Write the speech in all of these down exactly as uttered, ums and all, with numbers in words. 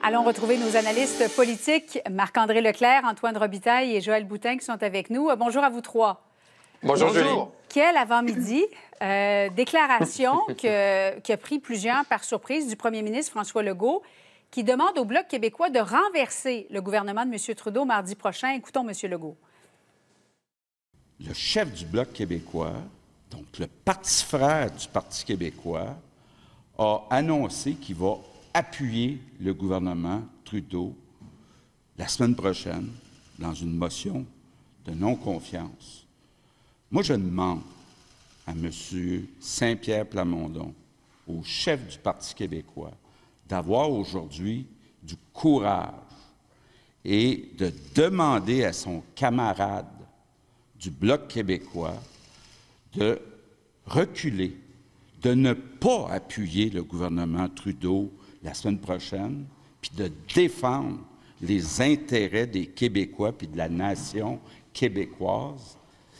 Allons retrouver nos analystes politiques, Marc-André Leclerc, Antoine Robitaille et Joël Boutin qui sont avec nous. Bonjour à vous trois. Bonjour, Julie. Quel avant-midi. Euh, déclaration que, qui a pris plusieurs par surprise du premier ministre François Legault, qui demande au Bloc québécois de renverser le gouvernement de M. Trudeau mardi prochain. Écoutons M. Legault. Le chef du Bloc québécois, donc le parti frère du Parti québécois, a annoncé qu'il va appuyer le gouvernement Trudeau la semaine prochaine dans une motion de non-confiance. Moi, je demande à M. Saint-Pierre Plamondon, au chef du Parti québécois, d'avoir aujourd'hui du courage et de demander à son camarade du Bloc québécois de reculer, de ne pas appuyer le gouvernement Trudeau la semaine prochaine, puis de défendre les intérêts des Québécois puis de la nation québécoise.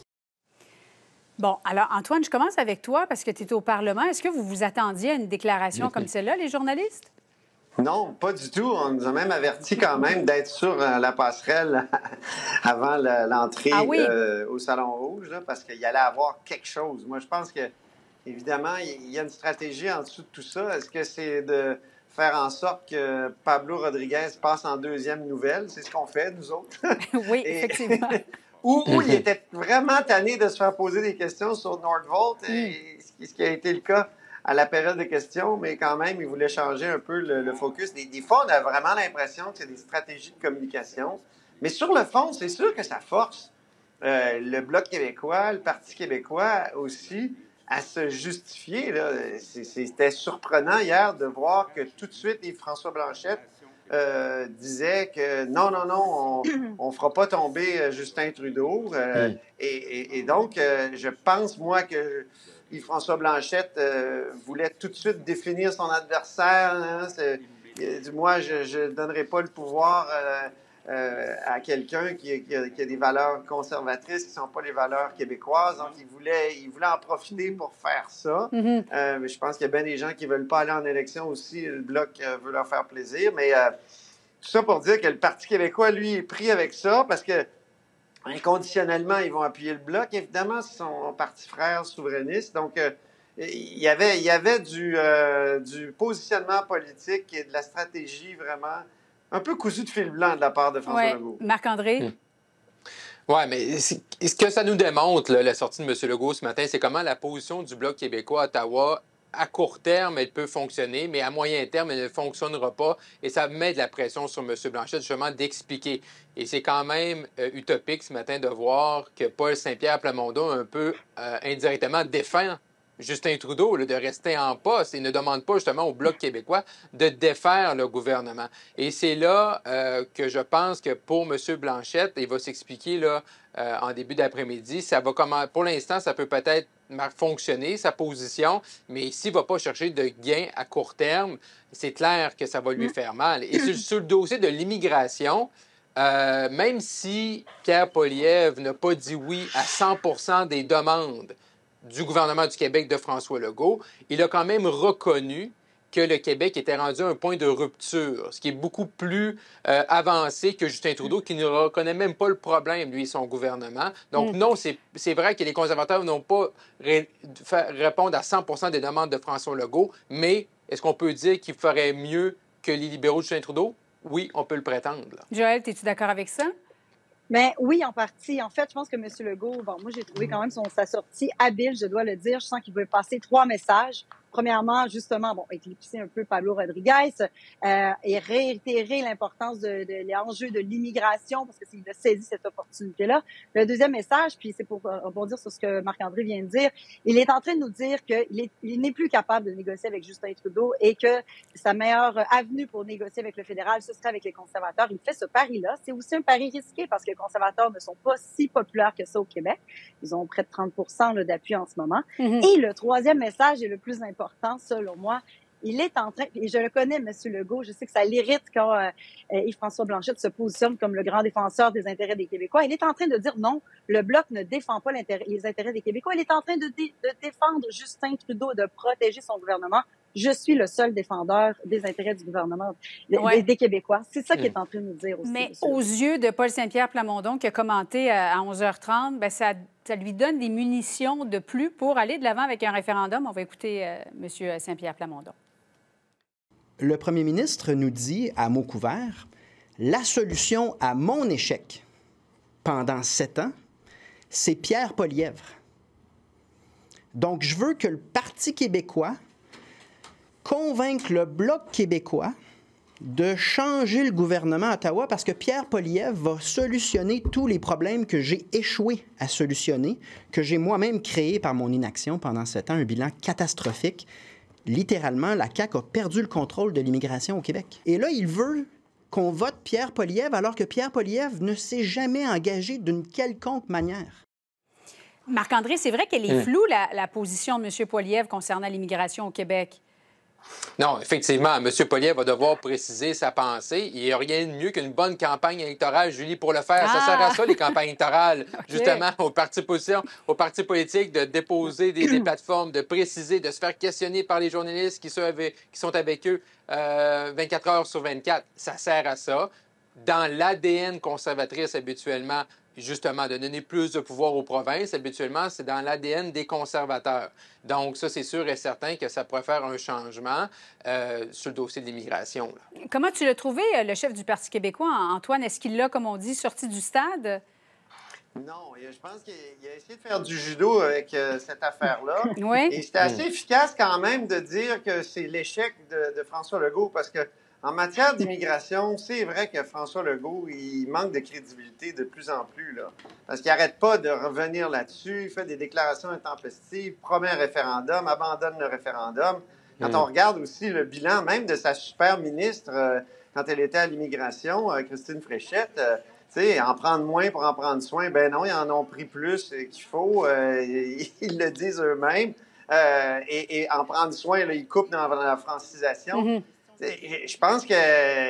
Bon, alors Antoine, je commence avec toi parce que tu es au Parlement. Est-ce que vous vous attendiez à une déclaration comme celle-là, les journalistes? Non, pas du tout. On nous a même averti quand même d'être sur euh, la passerelle avant l'entrée ah oui? euh, au Salon Rouge, là, parce qu'il allait avoir quelque chose. Moi, je pense que, évidemment, il y a une stratégie en dessous de tout ça. Est-ce que c'est de faire en sorte que Pablo Rodriguez passe en deuxième nouvelle? C'est ce qu'on fait, nous autres. Oui, Et... effectivement. Où, où il était vraiment tanné de se faire poser des questions sur Nordvolt, mm. et ce qui a été le cas à la période de questions, mais quand même, il voulait changer un peu le, le focus. Des, des fois, on a vraiment l'impression que c'est des stratégies de communication. Mais sur le fond, c'est sûr que ça force euh, le Bloc québécois, le Parti québécois aussi, à se justifier. C'était surprenant hier de voir que tout de suite, Yves-François Blanchet Euh, disait que non, non, non, on ne fera pas tomber Justin Trudeau. Euh, mm. et, et, et donc, euh, je pense, moi, que Yves-François Blanchet euh, voulait tout de suite définir son adversaire. Hein, du moins, je ne donnerai pas le pouvoir euh, euh, à quelqu'un qui, qui, qui a des valeurs conservatrices qui ne sont pas les valeurs québécoises. Donc, il voulait, il voulait en profiter pour faire ça. Mm-hmm. euh, mais je pense qu'il y a bien des gens qui ne veulent pas aller en élection aussi. Le Bloc euh, veut leur faire plaisir. Mais euh, tout ça pour dire que le Parti québécois, lui, est pris avec ça parce que inconditionnellement, ils vont appuyer le Bloc. Évidemment, c'est son parti frère souverainiste. Donc, euh, il y avait, il y avait du, euh, du positionnement politique et de la stratégie vraiment un peu cousu de fil blanc de la part de François ouais. Legault. Marc-André? Hum. Oui, mais ce que ça nous démontre, là, la sortie de M. Legault ce matin, c'est comment la position du Bloc québécois à Ottawa, à court terme, elle peut fonctionner, mais à moyen terme, elle ne fonctionnera pas. Et ça met de la pression sur M. Blanchet, justement, d'expliquer. Et c'est quand même euh, utopique ce matin de voir que Paul Saint-Pierre Plamondon, un peu euh, indirectement, défend Justin Trudeau là, de rester en poste et ne demande pas justement au Bloc québécois de défaire le gouvernement. Et c'est là euh, que je pense que pour M. Blanchet, il va s'expliquer là euh, en début d'après-midi. Ça va comment, pour l'instant, ça peut peut-être fonctionner, sa position, mais s'il ne va pas chercher de gains à court terme, c'est clair que ça va lui faire mal. Et sur, sur le dossier de l'immigration, euh, même si Pierre Poilievre n'a pas dit oui à cent pour cent des demandes du gouvernement du Québec de François Legault, il a quand même reconnu que le Québec était rendu à un point de rupture, ce qui est beaucoup plus euh, avancé que Justin Trudeau, qui ne reconnaît même pas le problème, lui et son gouvernement. Donc, mm. non, c'est vrai que les conservateurs n'ont pas ré répondre à cent pour cent des demandes de François Legault, mais est-ce qu'on peut dire qu'il ferait mieux que les libéraux de Justin Trudeau? Oui, on peut le prétendre. Là. Joël, es-tu d'accord avec ça? Mais oui, en partie. En fait, je pense que M. Legault, bon, moi, j'ai trouvé quand même son, sa sortie habile, je dois le dire. Je sens qu'il veut passer trois messages. Premièrement, justement, bon, éclipser un peu Pablo Rodriguez euh, et réitérer l'importance de, de l'enjeu de l'immigration parce que s'il a saisi cette opportunité-là. Le deuxième message, puis c'est pour rebondir sur ce que Marc-André vient de dire, il est en train de nous dire qu'il il n'est plus capable de négocier avec Justin Trudeau et que sa meilleure avenue pour négocier avec le fédéral, ce serait avec les conservateurs. Il fait ce pari-là. C'est aussi un pari risqué parce que les conservateurs ne sont pas si populaires que ça au Québec. Ils ont près de trente pour cent d'appui en ce moment. Mm-hmm. Et le troisième message est le plus important. Important, selon moi, il est en train, et je le connais, M. Legault, je sais que ça l'irrite quand euh, Yves-François Blanchet se positionne comme le grand défenseur des intérêts des Québécois. Il est en train de dire non, le Bloc ne défend pas les intérêts des Québécois. Il est en train de, dé de défendre Justin Trudeau, de protéger son gouvernement je suis le seul défendeur des intérêts du gouvernement, ouais. des, des Québécois. C'est ça mmh. qu'il est en train de nous dire aussi. Mais aux yeux de Paul Saint-Pierre Plamondon, qui a commenté à onze heures trente, bien, ça, ça lui donne des munitions de plus pour aller de l'avant avec un référendum. On va écouter euh, M. Saint-Pierre Plamondon. Le premier ministre nous dit à mots couverts, la solution à mon échec pendant sept ans, c'est Pierre Poilievre. Donc, je veux que le Parti québécois convainque le Bloc québécois de changer le gouvernement à Ottawa parce que Pierre Poilievre va solutionner tous les problèmes que j'ai échoué à solutionner, que j'ai moi-même créés par mon inaction pendant sept ans, un bilan catastrophique. Littéralement, la C A Q a perdu le contrôle de l'immigration au Québec. Et là, il veut qu'on vote Pierre Poilievre alors que Pierre Poilievre ne s'est jamais engagé d'une quelconque manière. Marc-André, c'est vrai qu'elle est floue, la, la position de M. Poilievre concernant l'immigration au Québec. Non, effectivement, M. Poilievre va devoir préciser sa pensée. Il n'y a rien de mieux qu'une bonne campagne électorale, Julie, pour le faire. Ah! Ça sert à ça, les campagnes électorales, okay. justement, aux partis, aux partis politiques, de déposer des, des plateformes, de préciser, de se faire questionner par les journalistes qui sont avec, qui sont avec eux euh, vingt-quatre heures sur vingt-quatre. Ça sert à ça. Dans l'A D N conservatrice, habituellement, justement, de donner plus de pouvoir aux provinces, habituellement, c'est dans l'A D N des conservateurs. Donc, ça, c'est sûr et certain que ça pourrait faire un changement euh, sur le dossier de l'immigration. Comment tu l'as trouvé, le chef du Parti québécois, Antoine? Est-ce qu'il l'a, comme on dit, sorti du stade? Non, je pense qu'il a essayé de faire du judo avec euh, cette affaire-là. Oui. Et c'était assez efficace quand même de dire que c'est l'échec de, de François Legault parce que en matière d'immigration, c'est vrai que François Legault, il manque de crédibilité de plus en plus, là. Parce qu'il n'arrête pas de revenir là-dessus, il fait des déclarations intempestives, promet un référendum, abandonne le référendum. Quand mmh. on regarde aussi le bilan même de sa super ministre, euh, quand elle était à l'immigration, euh, Christine Fréchette, euh, tu sais, en prendre moins pour en prendre soin, ben non, ils en ont pris plus qu'il faut, euh, ils le disent eux-mêmes. Euh, et, et en prendre soin, là, ils coupent dans, dans la francisation. Mmh. Je pense qu'il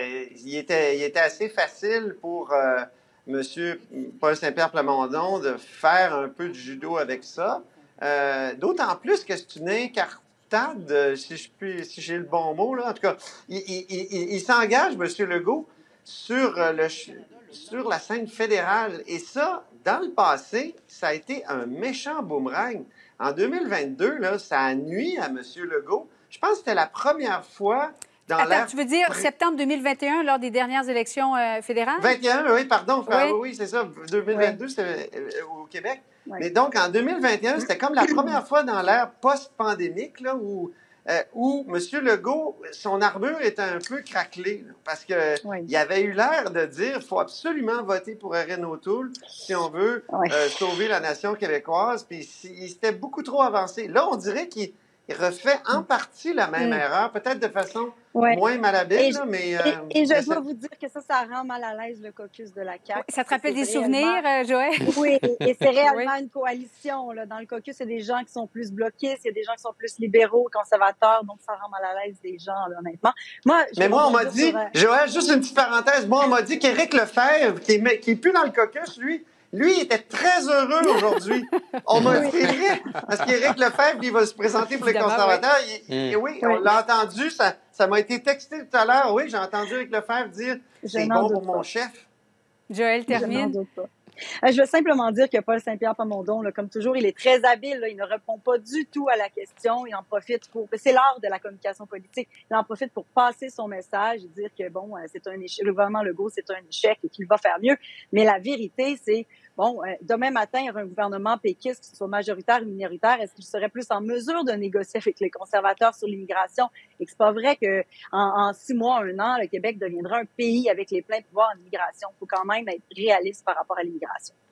était, il était assez facile pour euh, M. Paul Saint-Pierre Plamondon de faire un peu de judo avec ça. Euh, D'autant plus que c'est une incartade, si je puis, si j'ai le bon mot, là. En tout cas, il, il, il, il s'engage, M. Legault, sur, le, sur la scène fédérale. Et ça, dans le passé, ça a été un méchant boomerang. En deux mille vingt-deux, là, ça a nui à M. Legault. Je pense que c'était la première fois... Attends, tu veux dire pré... septembre deux mille vingt et un, lors des dernières élections euh, fédérales? vingt et un, oui, pardon. Oui, oui, oui c'est ça. deux mille vingt-deux, oui. C'était au Québec. Oui. Mais donc, en deux mille vingt et un, c'était comme la première fois dans l'ère post-pandémique là, où, euh, où M. Legault, son armure était un peu craquelée. Là, parce qu'il oui. avait eu l'air de dire qu'il faut absolument voter pour Erin O'Toole si on veut oui. euh, sauver la nation québécoise. Puis il s'était beaucoup trop avancé. Là, on dirait qu'il Il refait en partie la même mmh. erreur, peut-être de façon ouais. moins malhabile, et, là, mais... Et, euh, et je dois vous dire que ça, ça rend mal à l'aise le caucus de la C A Q. Ça te rappelle des souvenirs, euh, Joël? Oui, et, et c'est réellement oui. une coalition. Là. Dans le caucus, il y a des gens qui sont plus bloquistes, il y a des gens qui sont plus libéraux, conservateurs, donc ça rend mal à l'aise des gens, là, honnêtement. Moi, mais moi, on m'a dit, sur... Joël, juste une petite parenthèse, moi, on m'a dit qu'Éric Lefebvre, qui est, qui est plus dans le caucus, lui... Lui, il était très heureux aujourd'hui. On m'a dit Éric, parce qu'Éric Lefebvre, il va se présenter pour les conservateurs. Oui. Il, mmh. Et oui, on l'a entendu, ça, ça m'a été texté tout à l'heure. Oui, j'ai entendu Éric Lefebvre dire « c'est bon pour mon chef ». Joël, termine. Je veux simplement dire que Paul Saint-Pierre Plamondon, là, comme toujours, il est très habile. Là, il ne répond pas du tout à la question. Il en profite pour... C'est l'art de la communication politique. Il en profite pour passer son message et dire que, bon, c'est un échec. Le gouvernement Legault, c'est un échec et qu'il va faire mieux. Mais la vérité, c'est, bon, demain matin, il y aura un gouvernement péquiste, qu'il soit majoritaire ou minoritaire. Est-ce qu'il serait plus en mesure de négocier avec les conservateurs sur l'immigration? Et que c'est pas vrai que en, en six mois, un an, le Québec deviendra un pays avec les pleins pouvoirs en immigration. Il faut quand même être réaliste par rapport à l'immigration.